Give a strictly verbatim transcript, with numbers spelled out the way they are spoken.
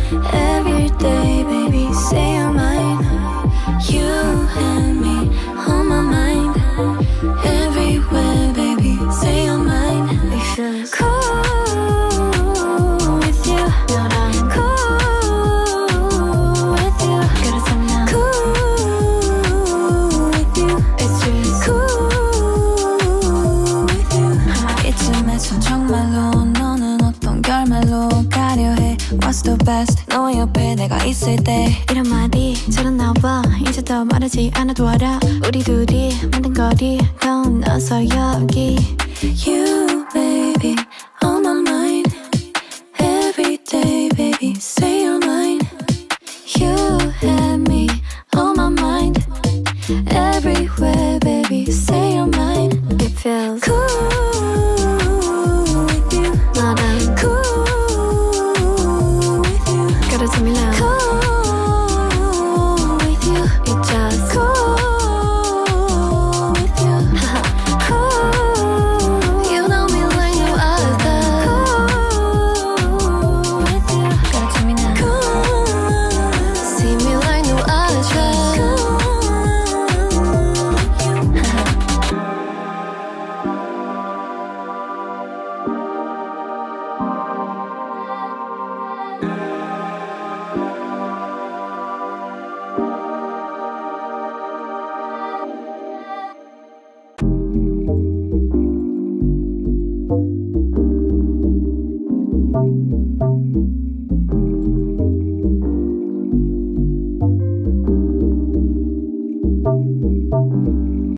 Every day, baby, say you're mine. You and me on my mind. Everywhere, baby, say you're mine. It feels cool with you. Cool with you. Cool with you. It's just cool with you. 이쯤에서 정말로 너는 어떤 결말로 가려 해. What's the best? 너의 옆에 내가 있을 때 이런 말이 잘 안 나와. 이제 더 말하지 않아도 알아. 우리 둘이 만든 거리 건너서 여기 You